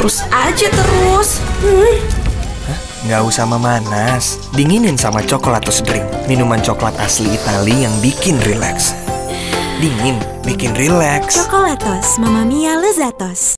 terus aja terus. Nggak usah memanas, dinginin sama Coklatos Drink. Minuman coklat asli Itali yang bikin rileks. Dingin, bikin rileks. Coklatos, Mamma Mia Lezatos.